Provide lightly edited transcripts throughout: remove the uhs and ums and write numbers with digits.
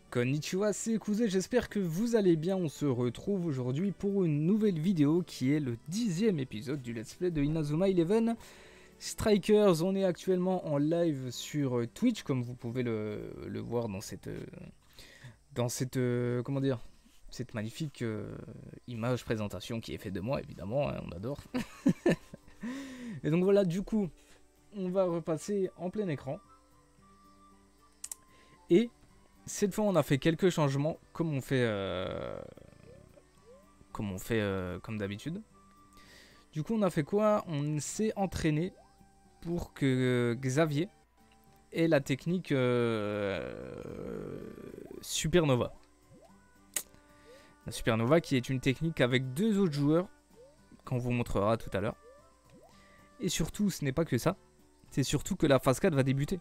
Konnichiwa, c'est Kuze, j'espère que vous allez bien. On se retrouve aujourd'hui pour une nouvelle vidéo qui est le 10e épisode du let's play de Inazuma Eleven Strikers. On est actuellement en live sur Twitch, comme vous pouvez le voir dans cette comment dire, cette magnifique image présentation qui est faite de moi, évidemment, hein, on adore. Et donc voilà, du coup, on va repasser en plein écran. Et cette fois, on a fait quelques changements, comme on fait comme d'habitude. Du coup, on a fait quoi? On s'est entraîné pour que Xavier ait la technique Supernova. La Supernova qui est une technique avec deux autres joueurs, qu'on vous montrera tout à l'heure. Et surtout, ce n'est pas que ça. C'est surtout que la phase 4 va débuter.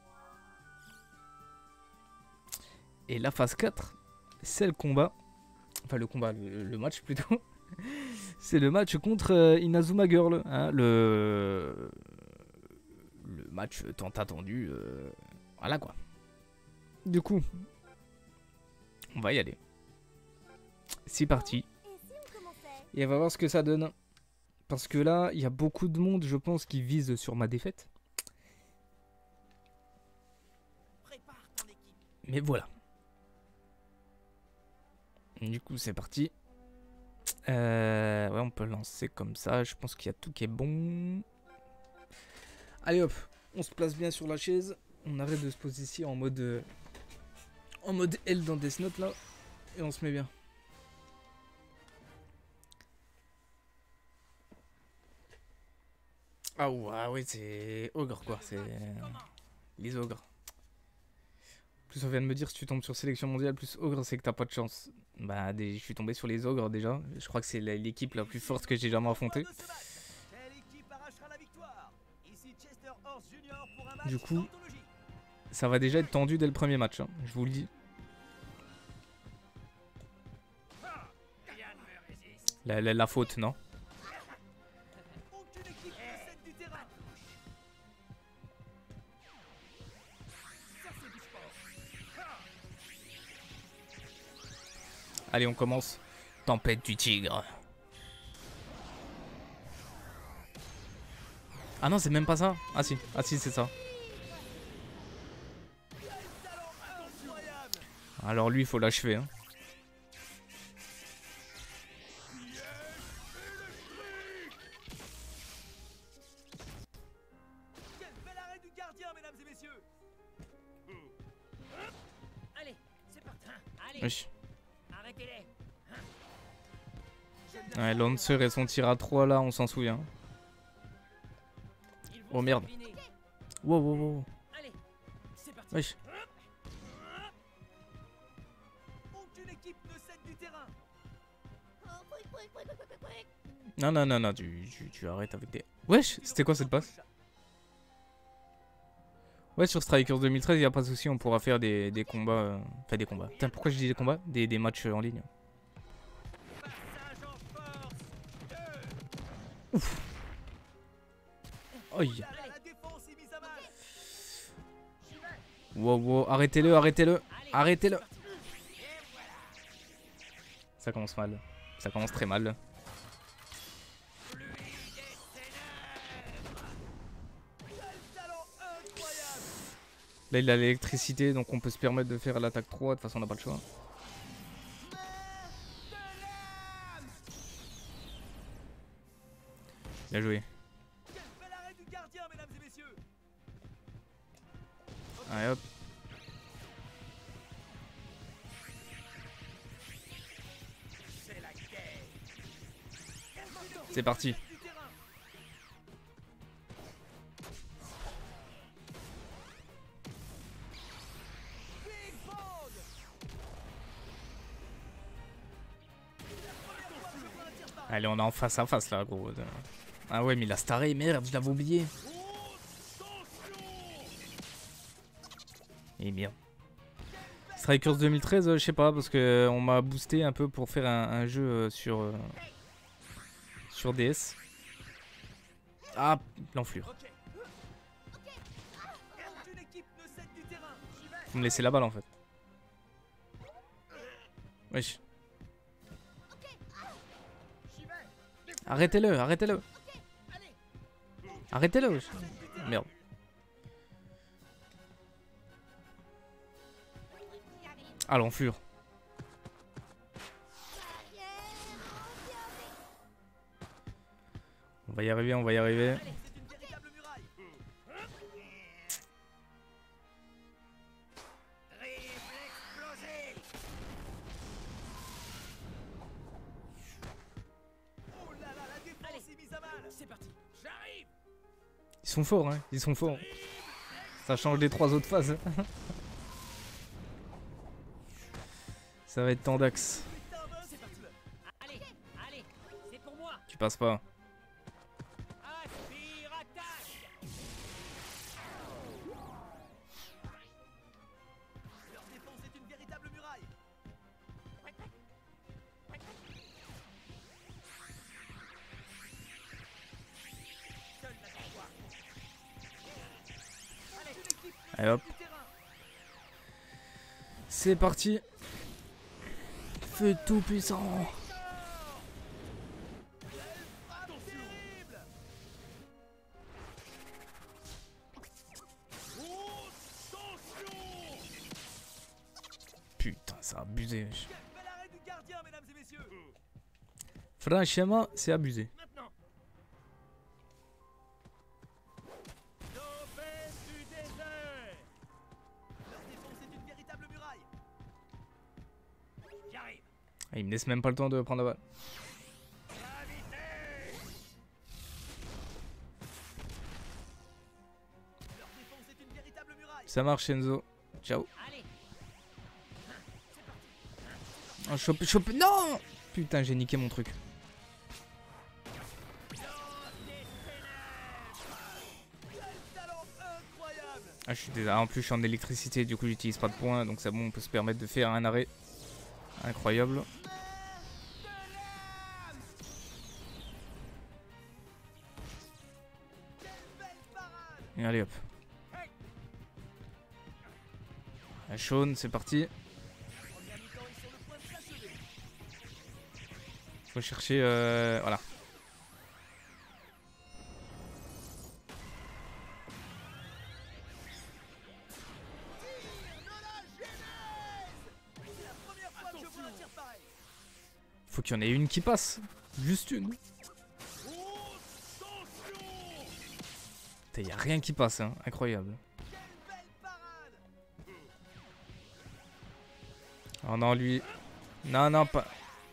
Et la phase 4, c'est le combat. Enfin, le combat, le match plutôt. C'est le match contre Inazuma Girl. Hein, le match tant attendu. Voilà quoi. Du coup, on va y aller. C'est parti. Et on va voir ce que ça donne. Parce que là, il y a beaucoup de monde, je pense, qui vise sur ma défaite. Mais voilà. Du coup, c'est parti. Ouais, on peut lancer comme ça. Je pense qu'il y a tout qui est bon. Allez hop, on se place bien sur la chaise. On arrête de se poser ici en mode L dans Death Note là. Et on se met bien. Ah ouais, c'est ogre quoi. C'est les ogres. Plus on vient de me dire, si tu tombes sur sélection mondiale plus ogre, c'est que t'as pas de chance. Bah, je suis tombé sur les ogres déjà. Je crois que c'est l'équipe la plus forte que j'ai jamais affrontée. Du coup, ça va déjà être tendu dès le premier match, hein, je vous le dis. La faute, non? Allez, on commence. Tempête du tigre. Ah non, c'est même pas ça. Ah si, c'est ça. Alors lui, il faut l'achever. Hein. Oui. Ouais, Lancer et son tir à 3 là, on s'en souvient. Oh merde. Wow. Wesh. Non, tu arrêtes avec des... Wesh, c'était quoi cette passe? Ouais, sur Strikers 2013, il n'y a pas de souci, on pourra faire des combats... Enfin, des combats. Putain, pourquoi je dis des combats? Des matchs en ligne. Ouf. Aïe. Wow, arrêtez-le. Ça commence mal. Ça commence très mal. Là, il a l'électricité, donc on peut se permettre de faire l'attaque 3. De toute façon, on n'a pas le choix. Bien joué. Allez hop. C'est parti. Allez, on est en face à face là, gros. Ah ouais, mais il a staré, merde, je l'avais oublié. Et bien. Strikers 2013, je sais pas, parce que on m'a boosté un peu pour faire un jeu sur DS. Ah, l'enflure. Faut me laisser la balle en fait. Wesh. Arrêtez-le, arrêtez-le. Arrêtez-le, wesh. Merde. Ah, l'enflure. On va y arriver, on va y arriver. Ils sont forts, hein, ils sont forts. Ça change des 3 autres phases. Ça va être tendax. Tu passes pas. Allez hop. C'est parti. Feu tout puissant. Putain, c'est abusé. Franchement, c'est abusé. Ah, il me laisse même pas le temps de prendre la balle. Ça marche, Enzo. Ciao. Oh, chope. Non! Putain, j'ai niqué mon truc. Ah, je suis désolé. En plus, je suis en électricité, du coup, j'utilise pas de points. Donc, c'est bon, on peut se permettre de faire un arrêt. Incroyable. Et allez hop. Sean, c'est parti. Faut chercher, voilà. Faut qu'il y en ait une qui passe. Juste une. Putain, y a rien qui passe, hein. Incroyable. Oh non, lui. Non, non, pas.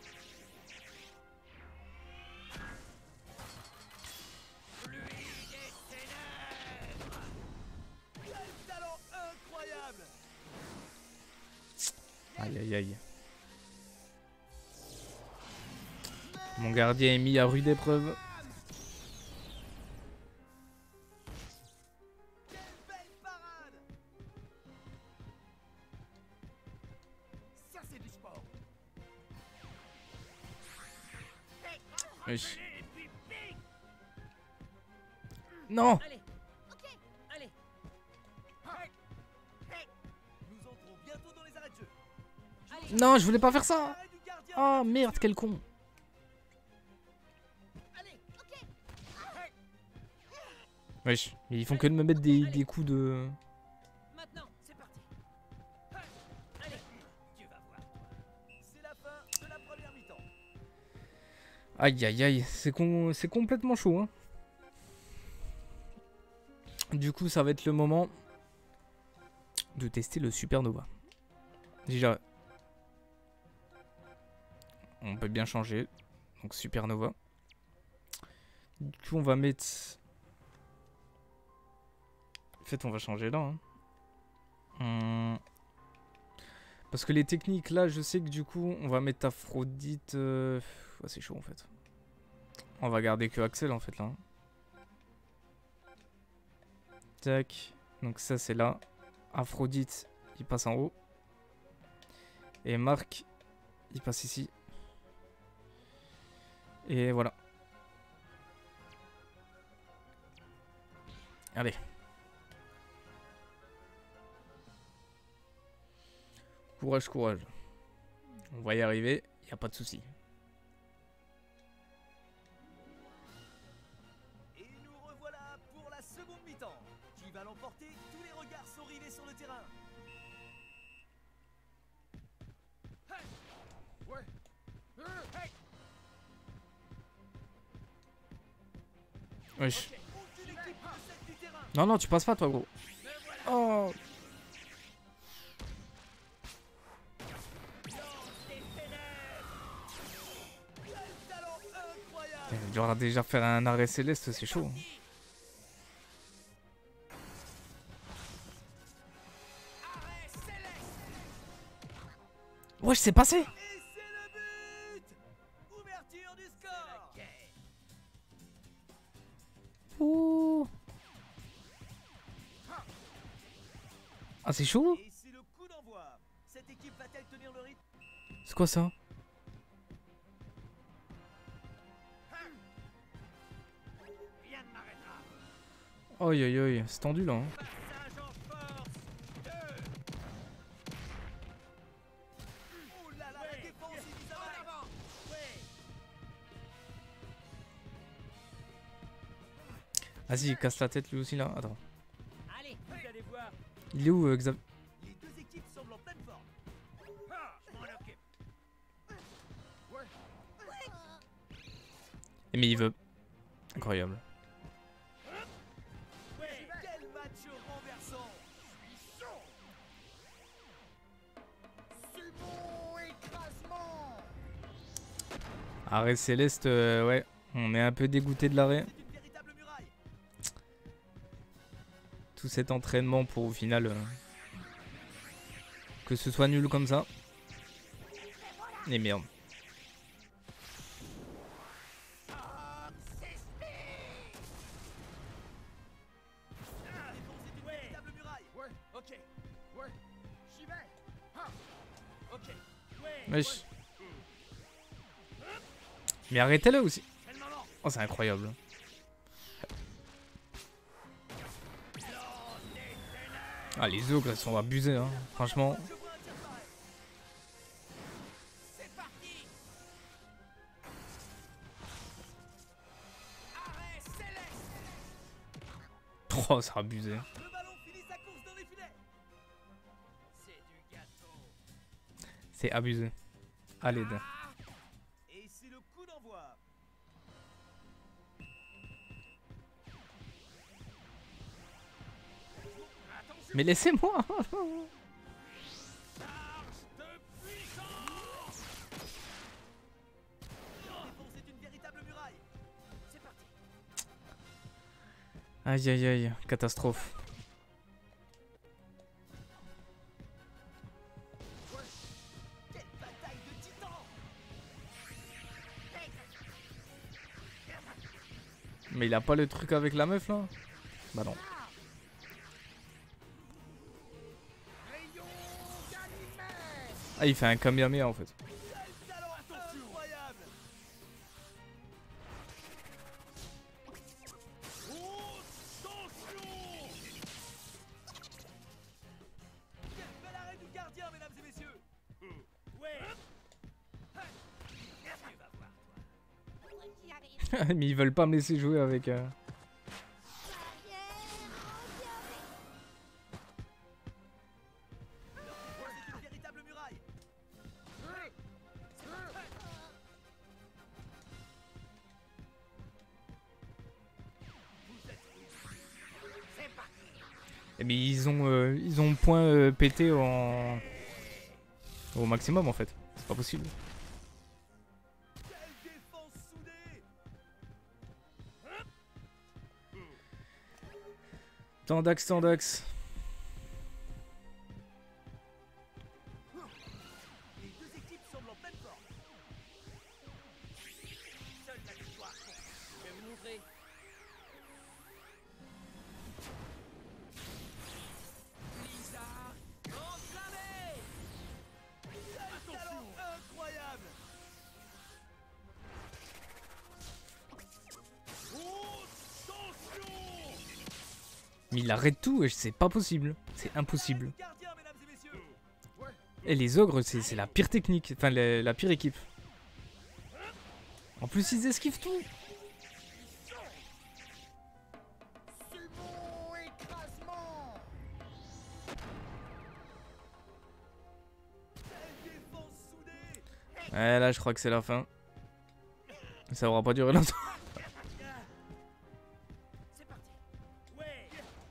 Aïe, aïe, aïe. Mon gardien est mis à rude épreuve. Oui. Non. Non, je voulais pas faire ça. Oh merde, quel con. Wesh, ils font que de me mettre des coups de... Aïe aïe aïe, c'est complètement chaud, hein. Du coup, ça va être le moment de tester le Supernova. Déjà, on peut bien changer. Donc Supernova. Du coup, on va mettre... En fait, on va changer là. Hein. Parce que les techniques, là, je sais que du coup, on va mettre Aphrodite... Ouais, c'est chaud, en fait. On va garder que Axel, en fait, là. Tac. Donc ça, c'est là. Aphrodite, il passe en haut. Et Marc, il passe ici. Et voilà. Allez. Courage, courage. On va y arriver, y a pas de souci. Et nous revoilà pour la seconde mi-temps. Qui va l'emporter? Tous les regards sont rivés sur le terrain. Wesh. Aucune équipe ne cède du terrain. Non, non, tu passes pas, toi, gros. Oh. Quel talent incroyable. Il aura déjà faire un arrêt céleste, c'est chaud. Arrêt céleste. Wesh, c'est passé. Et c'est le but. Ouverture du score. Ouh. Ah, c'est chaud. Et c'est le coup d'envoi. Cette équipe va-t-elle tenir le rythme? C'est quoi ça? Rien ne m'arrêtera. Aïe aïe aïe, c'est tendu là. Hein. Passage en force. 2. Oh là là, la défense est mise en avant. Vas-y, casse la tête lui aussi là. Attends. Allez, vous allez voir. Il est où, Xav? Les deux équipes semblent en pleine forme. Je m'en occupe. Mais il veut. Incroyable. Quel match renversant. Sumo écrasement. Arrêt céleste, ouais. On est un peu dégoûté de l'arrêt. C'est une véritable muraille. Tout cet entraînement pour au final que ce soit nul comme ça. Et merde. Wesh. Mais arrêtez-le aussi. Oh, c'est incroyable. Ah, les ogres, elles sont abusées, hein. Franchement. C'est parti. Arrêt céleste. Oh, c'est abusé. Le ballon finit sa course dans les filets. C'est du gâteau. C'est abusé. Allez, dan. Et c'est le coup d'envoi. Mais laissez-moi. Charge de puissance. La défense est une véritable muraille. C'est parti. Aïe aïe aïe, catastrophe. Quelle bataille de titans. Mais il a pas le truc avec la meuf là? Bah non. Ah, il fait un Kamehameha en fait. Quel talent incroyable. Quel bel arrêt du gardien, mesdames et messieurs. Ouais. Tu vas voir. Mais ils veulent pas me laisser jouer avec. C'est une véritable muraille. Mais ils ont point pété en au maximum en fait. C'est pas possible. Quelle défense soudée. Tendax, tendax. Les deux équipes semblent en pleine forme. Seule la victoire compte. Je vais m'ouvrir. Blizzard enflammé. Quel talent incroyable. Mais il arrête tout et c'est pas possible. C'est impossible. Gardien, mesdames et messieurs. Et les ogres, c'est la pire technique. Enfin, la pire équipe. En plus, ils esquivent tout. Ouais, là, je crois que c'est la fin. Ça aura pas duré longtemps. C'est parti. Ouais.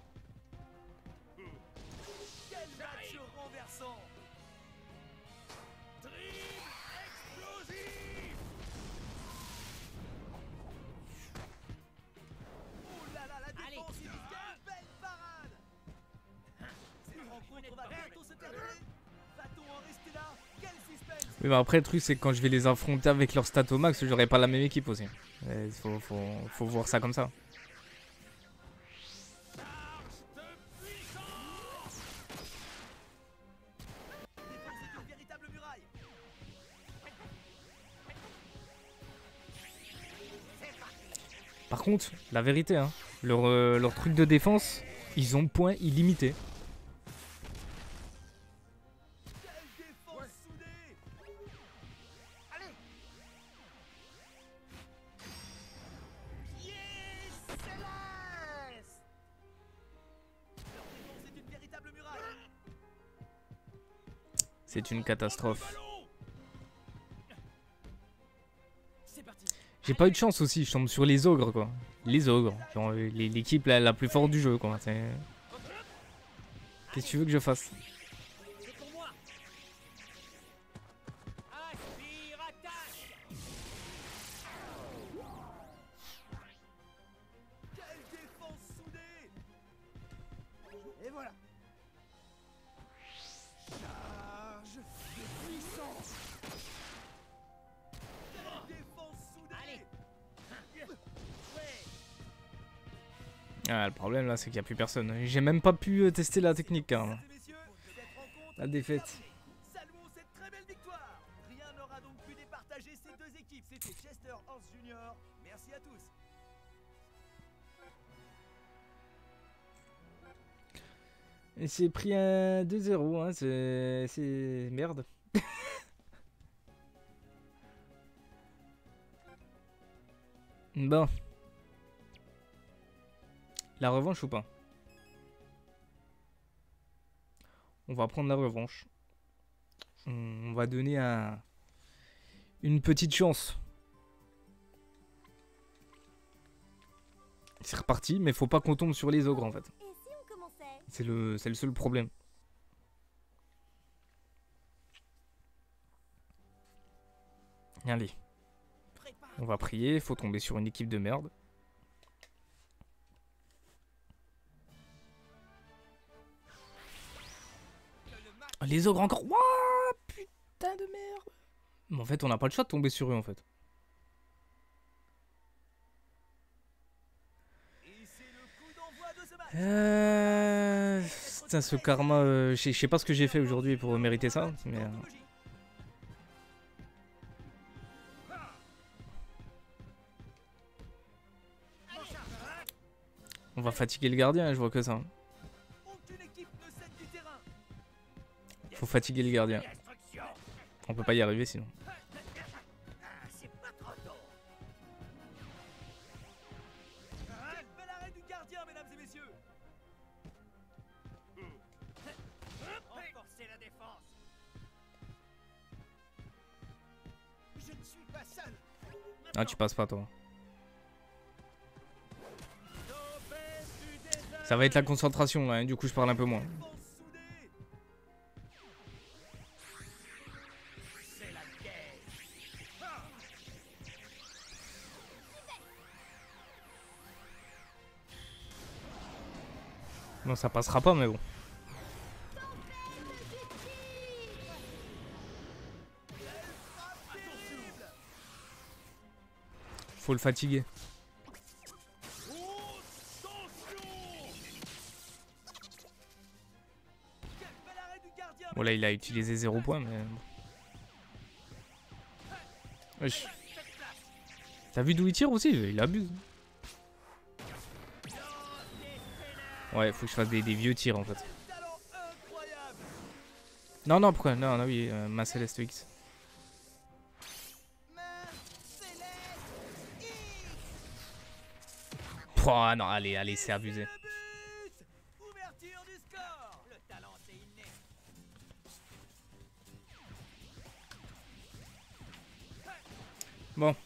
Quel match renversant. Dribble explosif. Oh là là, la défense est efficace. Belle parade. Cette rencontre va bientôt se terminer. Va-t-on en rester là? Quel suspense. Oui, mais après, le truc, c'est que quand je vais les affronter avec leur stat au max, j'aurai pas la même équipe aussi. Il faut voir ça comme ça. C'est une véritable muraille. Par contre, la vérité, hein, leur truc de défense, ils ont point illimité. Quelle défense soudée. Allez. Yes, Céleste. Leur défense est une véritable muraille. C'est une catastrophe. C'est parti. J'ai pas eu de chance aussi, je tombe sur les ogres, quoi. Les ogres, genre l'équipe la plus forte du jeu, quoi. Qu'est-ce que tu veux que je fasse? C'est pour moi. Aspire, attaque. Quelle défense soudée. Et voilà. Charge de puissance. Quelle défense soudée. Allez. Ouais. Ah, le problème là, c'est qu'il y a plus personne. J'ai même pas pu tester la technique, carrément. Mesdames et messieurs, cette rencontre La défaite. est terminée. Saluons cette très belle victoire. Rien n'aura donc pu départager ces deux équipes. C'était Chester Horse Jr. Merci à tous. Et c'est pris un 2-0, hein, c'est merde. Bon. La revanche ou pas? On va prendre la revanche. On va donner une petite chance. C'est reparti, mais faut pas qu'on tombe sur les ogres en fait. Et si on commençait? C'est le seul problème. Allez. On va prier, faut tomber sur une équipe de merde. Ah, les ogres encore. Wouah, putain de merde. Mais en fait, on n'a pas le choix de tomber sur eux en fait. Et c'est le coup d'envoi de ce match. Putain, ce karma. Je sais pas ce que j'ai fait aujourd'hui pour mériter ça. Mais. On va fatiguer le gardien, je vois que ça. Aucune équipe ne cède du terrain. Faut fatiguer le gardien. On peut pas y arriver sinon. C'est pas trop tôt. Quel bel arrêt du gardien, mesdames et messieurs. Renforcez la défense. Je ne suis pas seul. Ah, tu passes pas toi. Ça va être la concentration là, hein, du coup je parle un peu moins. Non, ça passera pas, mais bon. Faut le fatiguer. Bon là il a utilisé 0 points mais... Wesh. T'as vu d'où il tire aussi? Il abuse. Ouais, faut que je fasse des vieux tirs en fait. Non, non, pourquoi? Non, non, oui, main céleste X. Main céleste X. Pouah, non, allez, allez, c'est abusé. Le but. Ouverture du score. Le talent c'est inné. Bon,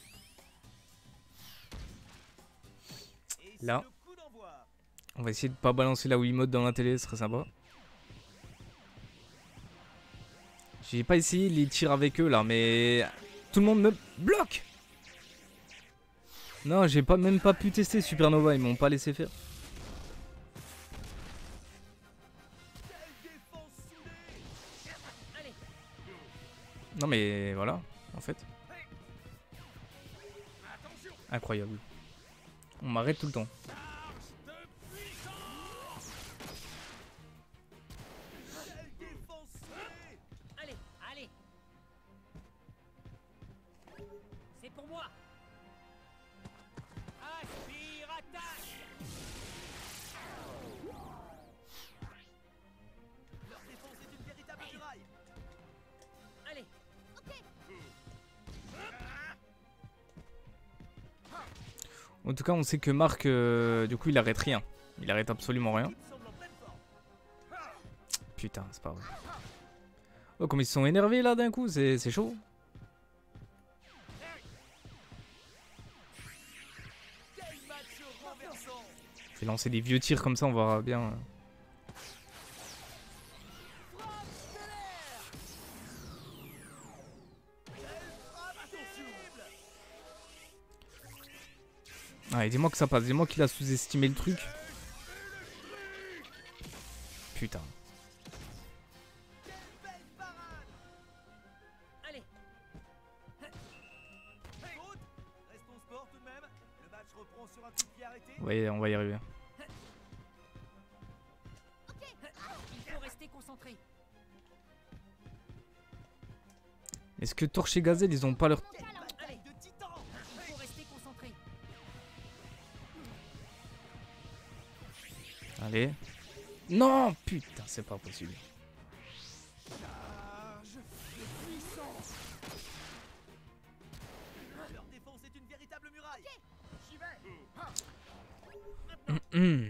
Et c'est là, le coup d'envoi. on va essayer de pas balancer la Wiimote dans la télé, ce serait sympa. J'ai pas essayé les tirs avec eux là, mais tout le monde me bloque. Non, j'ai pas même pas pu tester Supernova, ils m'ont pas laissé faire. Quelle défense soudée. Allez, Non mais voilà, en fait. Incroyable. On m'arrête tout le temps. Quelle défense soudée. allez, allez. C'est pour moi. Aspire, attaque. Leur défense est une véritable muraille. Allez, En tout cas, on sait que Marc, du coup, il arrête rien. Il arrête absolument rien. L'équipe semble en pleine forme. Putain, c'est pas vrai. Oh, comme ils se sont énervés là d'un coup, c'est chaud. Quel match renversant. Je vais lancer des vieux tirs comme ça, on verra bien. Frappe stellaire. Quelle frappe terrible. Allez, dis-moi que ça passe. Dis-moi qu'il a sous-estimé le truc. Putain. Quelle belle parade. allez. Faute. Restons sport tout de même. Le match reprend sur un coup de pied arrêté. Ouais, on va y arriver. Il faut rester concentré. Est-ce que Torche et Gazelle, ils ont pas leur... Quelle bataille de titans. Il faut rester concentré. Allez. Non, putain, c'est pas possible. Charge de puissance. Leur défense est une véritable muraille. J'y vais. Hum.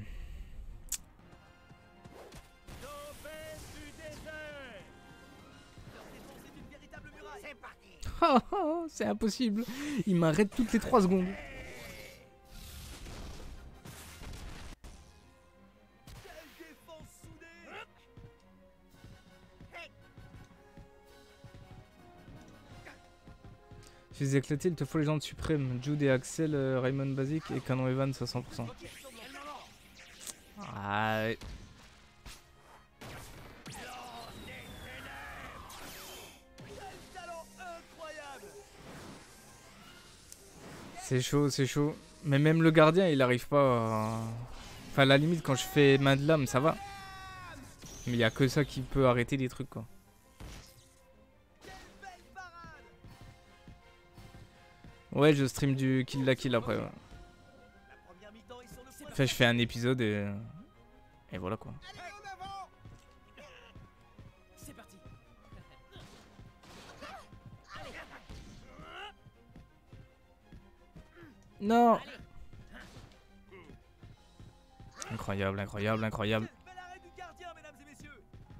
Domaine du désert. Leur défense est une véritable muraille. C'est parti. Ah, ah, c'est impossible. Il m'arrête toutes les 3 secondes. Quelle défense soudée. Je les ai éclatés, il te faut les gens de suprême. Jude et Axel, Raymond Basic et Canon Evans à 100%. Ah, ouais. Quel talent incroyable. C'est chaud, c'est chaud. Mais même le gardien, il arrive pas à... Enfin, à la limite, quand je fais main de lame, ça va. Mais il y a que ça qui peut arrêter les trucs, quoi. Quelle belle parade. Ouais, je stream du Kill la Kill après, ouais. La première mi-temps est sur le point. Enfin, je fais un épisode et voilà, quoi. Allez en avant. C'est parti. Non. Incroyable, incroyable, incroyable. Bel arrêt du gardien, mesdames et messieurs.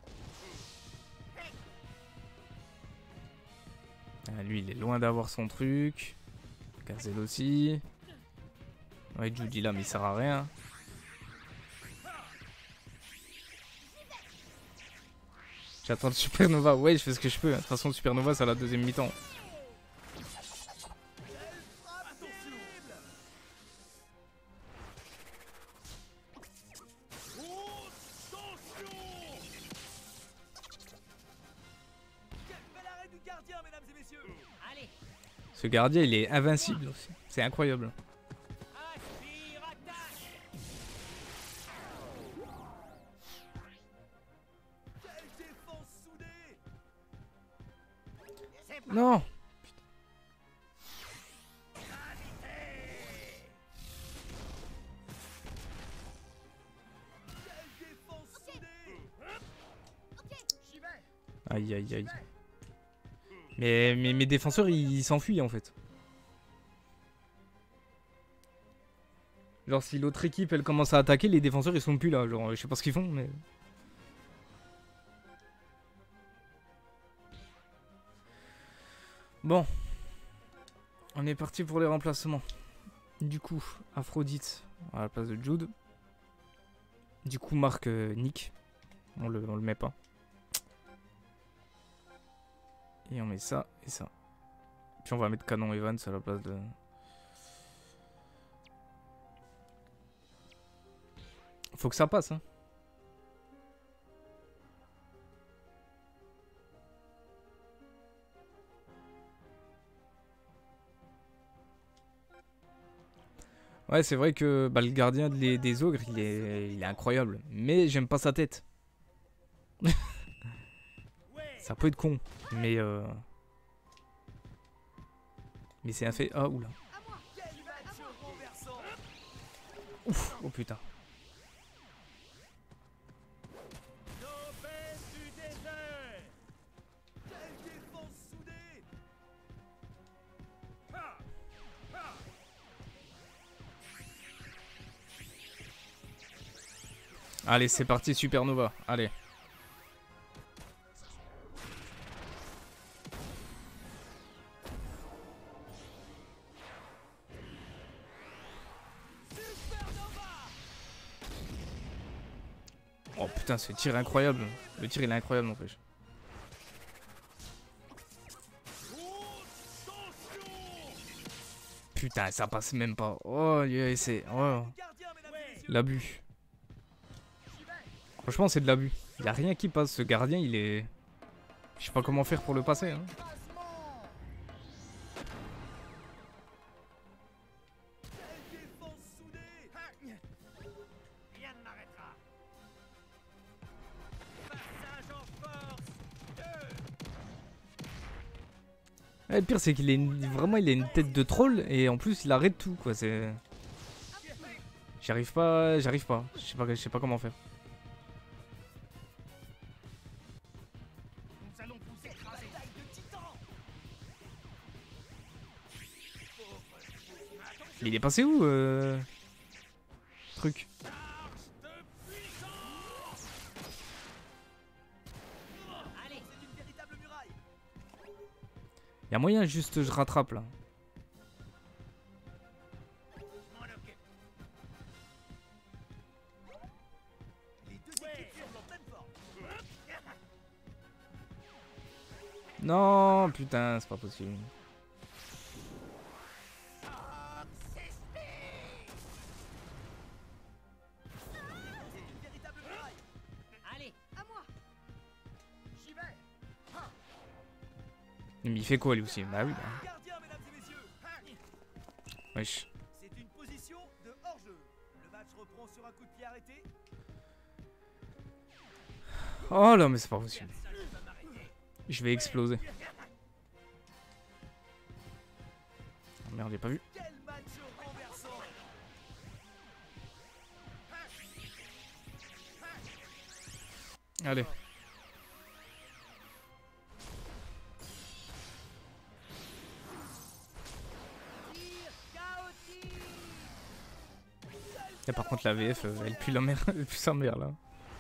Ah, lui, il est loin d'avoir son truc. Gazelle aussi. Ouais, Judy là, mais il sert à rien. J'attends le Supernova. Ouais, je fais ce que je peux. De toute façon, le Supernova, c'est à la deuxième mi-temps. Quelle frappe terrible. Quel bel arrêt du gardien, mesdames et messieurs. Allez, Ce gardien, il est invincible aussi. C'est incroyable. aspire, attaque. Quelle défense soudée. Non. Quelle défense soudée. J'y vais. Aïe, aïe, aïe. Mais mes défenseurs, ils s'enfuient en fait. Genre, si l'autre équipe, elle commence à attaquer, les défenseurs, ils sont plus là. Genre, je sais pas ce qu'ils font, mais... Bon. On est parti pour les remplacements. Du coup, Aphrodite à la place de Jude. Du coup, Marc Nick. On le met pas. Et on met ça et ça. Puis on va mettre Canon Evans à la place de... Faut que ça passe, hein. Ouais, c'est vrai que bah, le gardien des ogres, il est incroyable. Mais j'aime pas sa tête. Ça peut être con. Mais c'est un fait... Ah, oula. Ouf, oh putain. Allez, c'est parti, Supernova. Allez. Oh putain, ce tir est incroyable. Le tir il est incroyable en fait. Putain, ça passe même pas. Oh, c'est... Oh. L'abus. Franchement, c'est de l'abus. Il n'y a rien qui passe. Ce gardien, il est... Je sais pas comment faire pour le passer. Hein. Et le pire, c'est qu'il est vraiment, il a une tête de troll et en plus, il arrête tout, quoi. C'est... J'arrive pas. Je sais pas comment faire. Mais il est passé où truc. Il y a moyen juste je rattrape là. Non, putain, c'est pas possible. Mais il fait quoi lui aussi? Bah oui. Bah. Wesh. C'est une position de hors-jeu. Le match reprend sur un coup de pied arrêté. Oh là, mais c'est pas possible. Je vais exploser. Oh merde, j'ai pas vu. Quel match renversant. Allez. Et par contre la VF, elle pue la merde, elle pue sa mère là.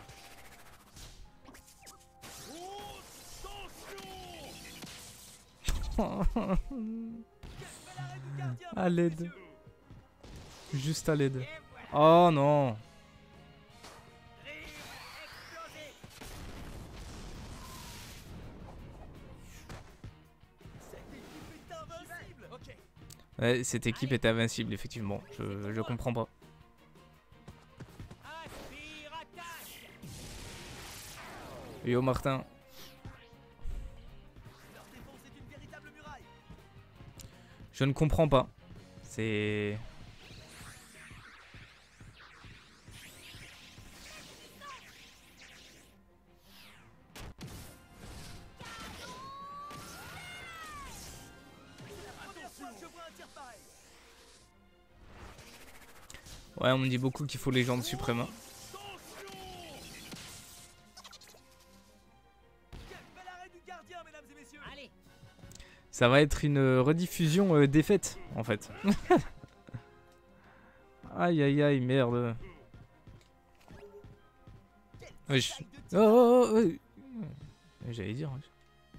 À l'aide. Juste à l'aide. Oh non. Ouais, cette équipe est invincible, effectivement. Je comprends pas. Yo Martin. Je ne comprends pas. C'est... Ouais, on me dit beaucoup qu'il faut légende suprême. Hein. Ça va être une rediffusion défaite, en fait. Aïe, aïe, aïe, merde. Wesh. Oh, oh, oh, oh. J'allais dire. Wesh.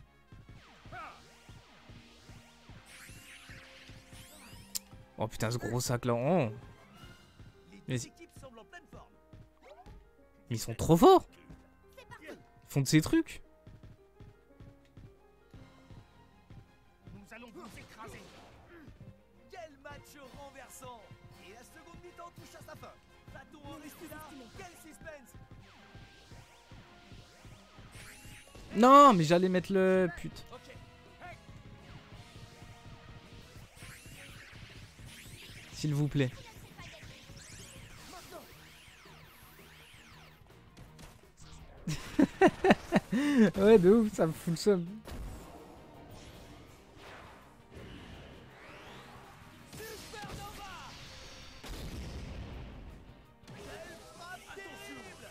Oh putain, ce gros sac là. Oh. Les Mais- deux équipes semblent en pleine forme. Mais ils sont trop forts. Ils font de ces trucs. Nous allons vous écraser. Quel match renversant! Et la seconde mi-temps touche à sa fin. Va-t-on en rester là? Quel suspense! Non, mais j'allais mettre le... Putain. Ok. S'il vous plaît. Ouais, de ouf, ça me fout le seum. Supernova! Quelle frappe terrible!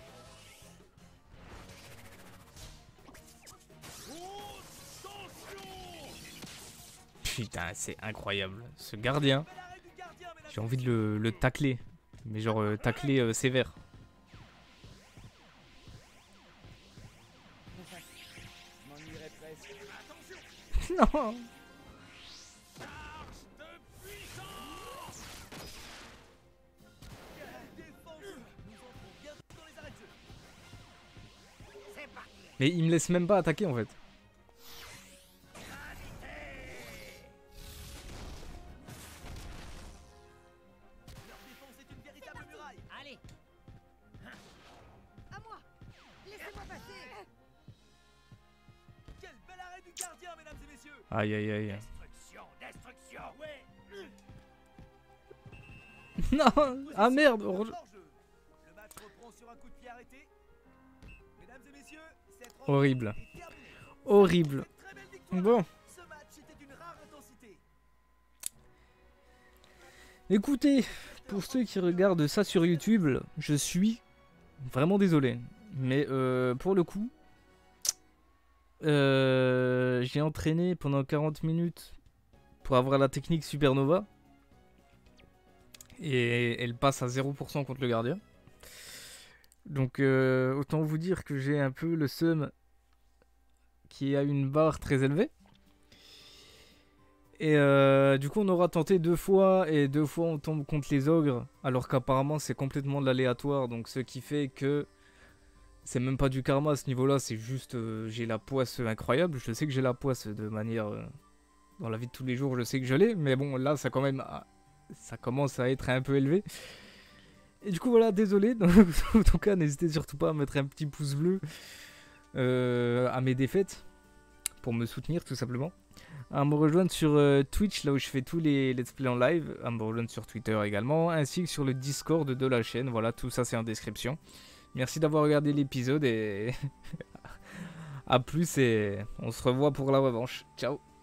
Putain, c'est incroyable. Ce gardien, Bel arrêt du gardien, mesdames j'ai envie de le tacler. Mais genre tacler sévère. Je m'en irais presque. Non. Quelle défense! Nous entrons bientôt dans les arrêts de jeu. C'est parti. Mais il me laisse même pas attaquer en fait. Leur défense est une véritable muraille. Allez. À moi. Laissez-moi passer. Quel bel arrêt du gardien, mesdames et messieurs! Aïe aïe aïe. Destruction, destruction. Ouais! Non. Ah merde. Hors-jeu. Le match reprend sur un coup de pied arrêté. Mesdames et messieurs, cette rencontre Horrible. est terminée. Horrible. Une très belle victoire. Bon. Ce match était d'une rare intensité. Écoutez, pour ceux qui regardent ça sur YouTube, je suis vraiment désolé. Mais pour le coup, j'ai entraîné pendant 40 minutes pour avoir la technique Supernova. Et elle passe à 0% contre le gardien. Donc autant vous dire que j'ai un peu le seum qui a une barre très élevée. Et du coup on aura tenté 2 fois et 2 fois on tombe contre les ogres. Alors qu'apparemment c'est complètement de l'aléatoire. Donc ce qui fait que c'est même pas du karma à ce niveau là. C'est juste j'ai la poisse incroyable. Je sais que j'ai la poisse de manière... dans la vie de tous les jours je sais que je l'ai. Mais bon là ça quand même... ça commence à être un peu élevé. Et du coup voilà, désolé. Donc, en tout cas, n'hésitez surtout pas à mettre un petit pouce bleu à mes défaites pour me soutenir tout simplement. À me rejoindre sur Twitch, là où je fais tous les let's play en live. À me rejoindre sur Twitter également, ainsi que sur le Discord de la chaîne. Voilà, tout ça c'est en description. Merci d'avoir regardé l'épisode et à plus et on se revoit pour la revanche. Ciao.